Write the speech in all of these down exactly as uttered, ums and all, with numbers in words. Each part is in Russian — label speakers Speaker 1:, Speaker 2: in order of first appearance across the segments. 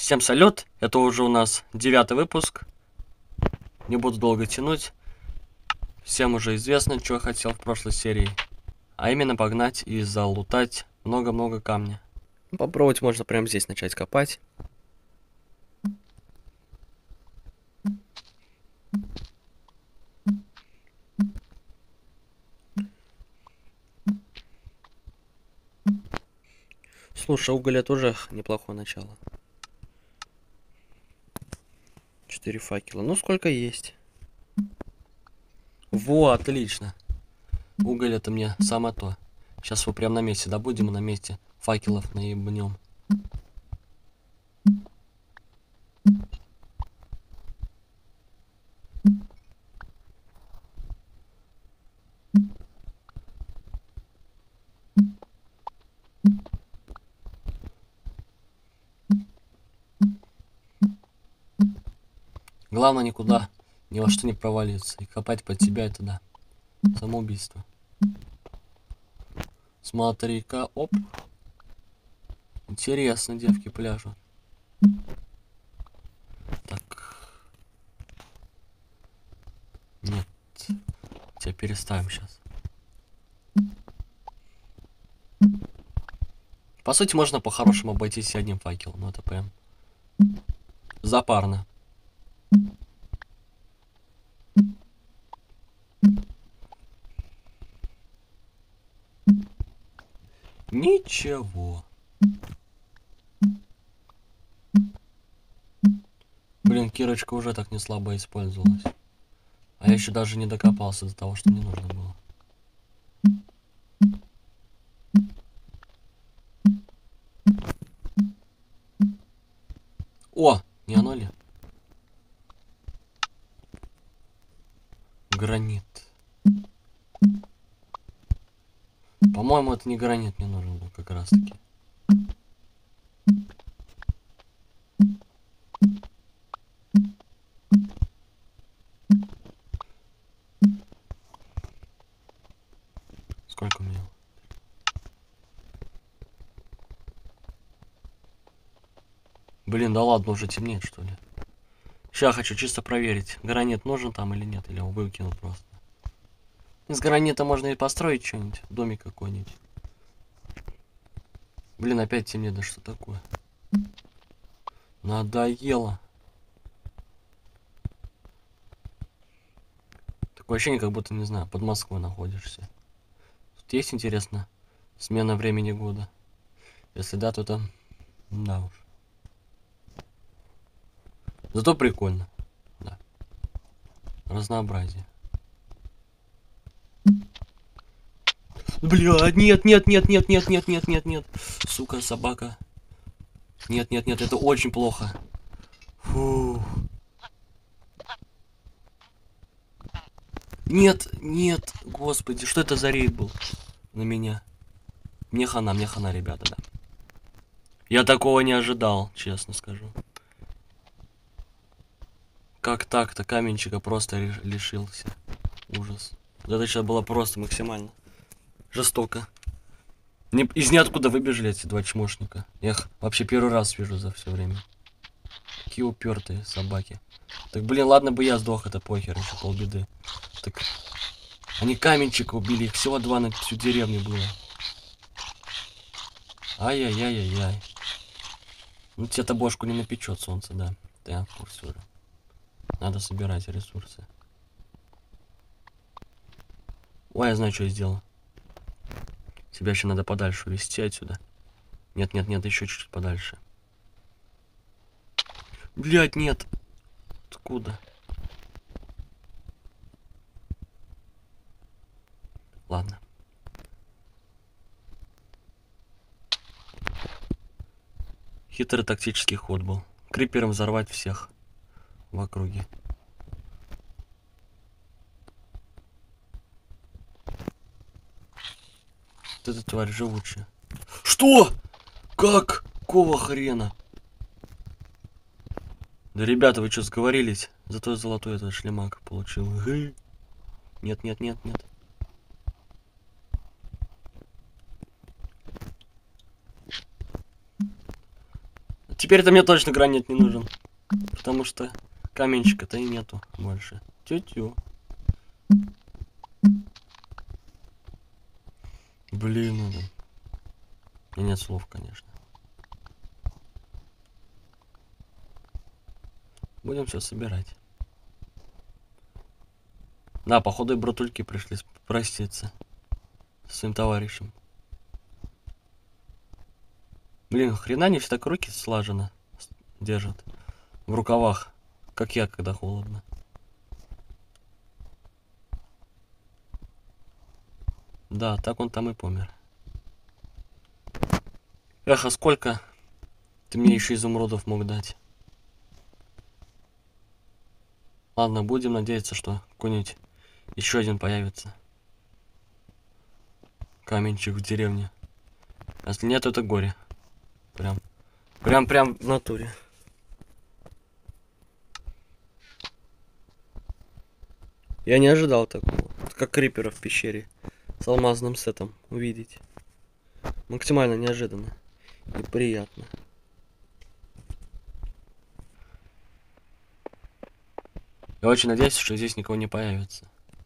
Speaker 1: Всем салют, это уже у нас девятый выпуск. Не буду долго тянуть. Всем уже известно, что я хотел в прошлой серии. А именно погнать и залутать много-много камня. Попробовать можно прямо здесь начать копать. Слушай, уголь тоже неплохое начало. Четыре факела. Ну, сколько есть. Во, отлично. Уголь это мне самое то. Сейчас его прям на месте добудем и на месте факелов наебнем. Главное никуда, ни во что не провалиться. И копать под тебя это да. Самоубийство. Смотри-ка, оп. Интересно, девки пляжут. Так. Нет. Тебя переставим сейчас. По сути, можно по-хорошему обойтись одним факелом. Но это прям запарно. Ничего. Блин, кирочка уже так не слабо использовалась. А я еще даже не докопался до того, что мне нужно было. О, не оно ли? Гранит. По-моему, это не гранит мне нужен был как раз таки. Сколько у меня? Блин, да ладно, уже темнеет, что ли? Сейчас хочу чисто проверить, гранит нужен там или нет, или его выкинул просто. Из гранита можно и построить что-нибудь, домик какой-нибудь. Блин, опять темнеет, да что такое? Надоело. Такое ощущение, как будто, не знаю, под Москвой находишься. Тут есть, интересно, смена времени года? Если да, то там... Да уж. Зато прикольно. Да. Разнообразие. Бля, нет, нет, нет, нет, нет, нет, нет, нет, нет. Сука, собака. Нет, нет, нет, это очень плохо. Фу. Нет, нет, господи, что это за рейд был на меня? Мне хана, мне хана, ребята, да. Я такого не ожидал, честно скажу. Как так-то каменчика просто лишился. Ужас. Это сейчас было просто максимально жестоко. Не, из ниоткуда выбежали эти два чмошника. Я их вообще первый раз вижу за все время. Такие упертые собаки. Так, блин, ладно бы я сдох, это похер, еще полбеды. Так, они каменчика убили, их всего два на всю деревню было. Ай-яй-яй-яй-яй. Ну, тебе-то бошку не напечет солнце, да. Да, в курсе уже. Надо собирать ресурсы. Ой, я знаю, что я сделал. Тебя еще надо подальше увезти отсюда. Нет, нет, нет, еще чуть-чуть подальше. Блять, нет. Откуда? Ладно. Хитрый тактический ход был. Крипером взорвать всех в округе. Вот эта тварь живучая. Что? Как? Какого хрена? Да, ребята, вы что, сговорились? Зато золотой этот шлемак получил. Нет, нет, нет, нет. Теперь-то мне точно гранит не нужен. Потому что каменчика-то и нету больше. Тю-тю. Блин, ну да. И нет слов, конечно. Будем все собирать. Да, походу и братульки пришли проститься с своим товарищем. Блин, хрена не все так руки слаженно держат. В рукавах. Как я, когда холодно. Да, так он там и помер. Эх, а сколько ты мне еще изумрудов мог дать? Ладно, будем надеяться, что какой-нибудь еще один появится. Каменчик в деревне. А если нет, то это горе. Прям. Прям, прям в натуре. Я не ожидал такого. Как крипера в пещере. С алмазным сетом увидеть. Максимально неожиданно. И приятно. Я очень надеюсь, что здесь никого не появится.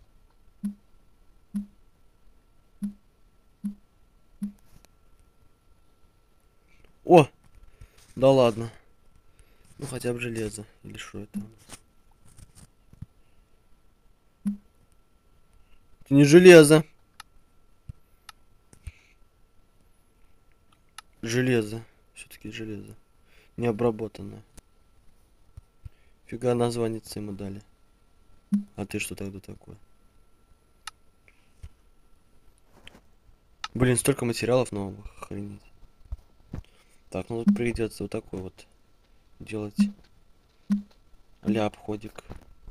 Speaker 1: О! Да ладно. Ну хотя бы железо. Или что это? Это не железо. Железо. Все-таки железо. Не обработанное. Фига название ему дали. А ты что тогда такое? Блин, столько материалов новых, охренеть. Так, ну тут придется вот такой вот делать а-ля обходик.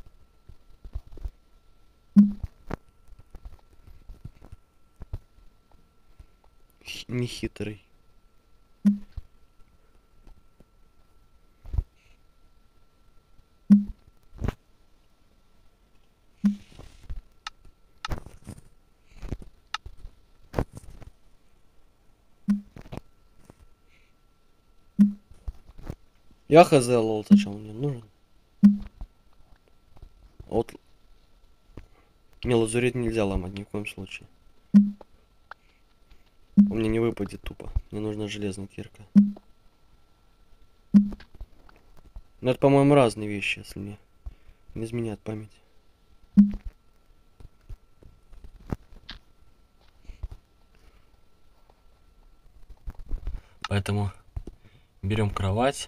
Speaker 1: Нехитрый. Я хз, лол, зачем он мне нужен? Вот. Не, лазурит нельзя ломать ни в коем случае. У меня не выпадет тупо. Мне нужна железная кирка. Но это, по-моему, разные вещи, если мне не изменяет память. Поэтому берем кровать.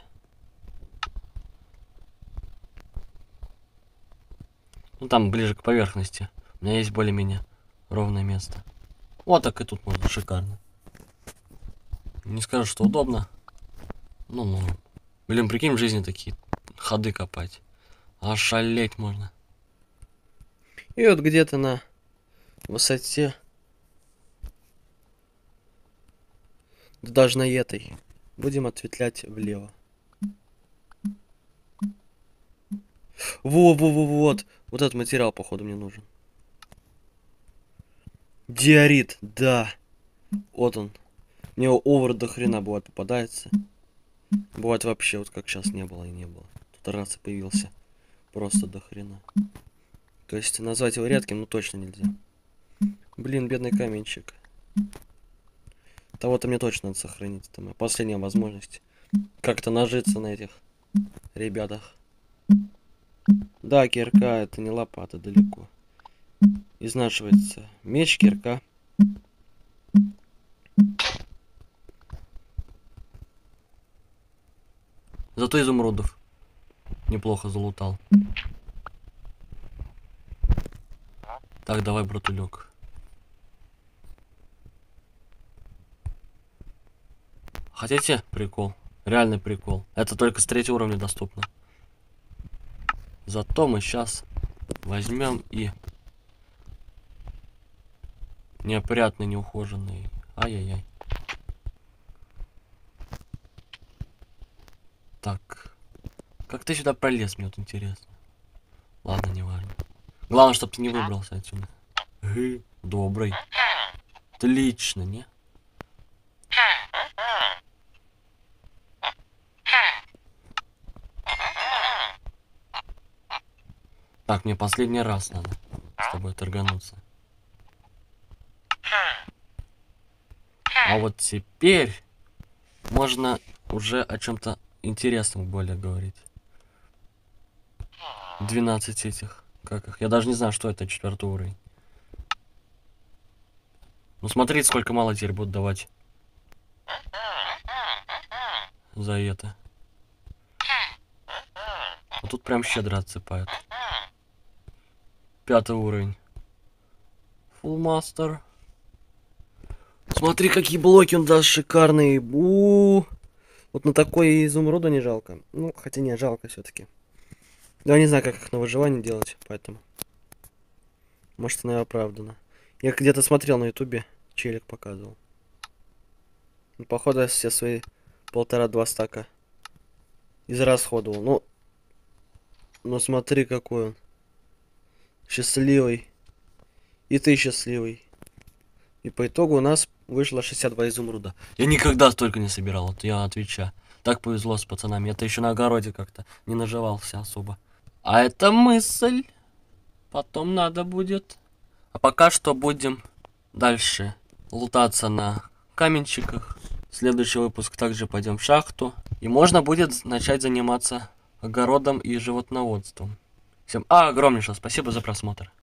Speaker 1: Ну там ближе к поверхности. У меня есть более-менее ровное место. Вот так и тут можно, шикарно. Не скажу, что удобно. Ну-ну. Блин, прикинь, в жизни такие ходы копать. Ошалеть можно. И вот где-то на высоте, да даже на этой, будем ответвлять влево. Во-во-во-вот. Вот этот материал, походу, мне нужен. Диорит, да. Вот он. Мне овер до хрена бывает попадается. Бывает вообще, вот как сейчас не было и не было. Тут раз и появился. Просто до хрена. То есть назвать его редким, ну точно нельзя. Блин, бедный каменчик. Того-то мне точно надо сохранить. Это моя последняя возможность. Как-то нажиться на этих ребятах. Да, кирка, это не лопата, далеко. Изнашивается меч, кирка. Зато изумрудов неплохо залутал. Так, давай, братулек. Хотите прикол? Реальный прикол. Это только с третьего уровня доступно. Зато мы сейчас возьмем и неопрятный, неухоженный. Ай-яй-яй. Так. Как ты сюда пролез, мне вот интересно. Ладно, не важно. Главное, чтобы ты не выбрался отсюда. Гы, добрый. Отлично, не? Так, мне последний раз надо с тобой торгануться. А вот теперь можно уже о чем-то интересном более говорить. двенадцать этих. Как их? Я даже не знаю, что это четвертый уровень. Ну смотрите, сколько мало теперь будут давать за это. А тут прям щедро отсыпают. Пятый уровень. Full Master. Смотри, какие блоки он даст шикарные. У-у-у. Вот на такой изумруда не жалко. Ну, хотя не, жалко все-таки. Да, не знаю, как их на выживание делать, поэтому. Может, она и оправдана. Я где-то смотрел на ютубе, челик показывал. Ну, походу, я все свои полтора-два стака израсходовал. Ну, ну смотри, какой он. Счастливый. И ты счастливый. И по итогу у нас вышло шестьдесят два изумруда. Я никогда столько не собирал, вот я отвечаю. Так повезло с пацанами. Это еще на огороде как-то не наживался особо. А это мысль. Потом надо будет. А пока что будем дальше лутаться на каменщиках. Следующий выпуск также пойдем в шахту. И можно будет начать заниматься огородом и животноводством. Всем а, огромнейшее спасибо за просмотр.